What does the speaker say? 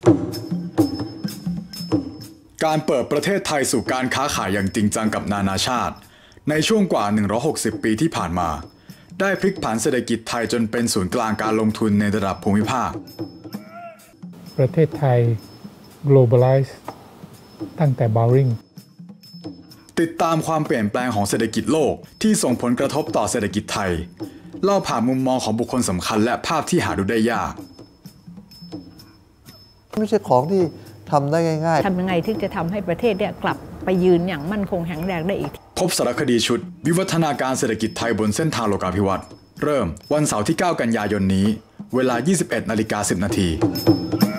การเปิดประเทศไทยสู่การค้าขายอย่างจริงจังกับนานาชาติในช่วงกว่า160ปีที่ผ่านมาได้พลิกผันเศรษฐกิจไทยจนเป็นศูนย์กลางการลงทุนในระดับภูมิภาคประเทศไทย globalize ตั้งแต่ Bowring ติดตามความเปลี่ยนแปลงของเศรษฐกิจโลกที่ส่งผลกระทบต่อเศรษฐกิจไทยเล่าผ่านมุมมองของบุคคลสำคัญและภาพที่หาดูได้ยากไม่ใช่ของที่ทำได้ง่ายๆทำยังไงที่จะทำให้ประเทศเนี่ยกลับไปยืนอย่างมั่นคงแข็งแรงได้อีกพบสารคดีชุดวิวัฒนาการเศรษฐกิจไทยบนเส้นทางโลกาภิวัตน์เริ่มวันเสาร์ที่9 กันยายนนี้เวลา 21:10 น.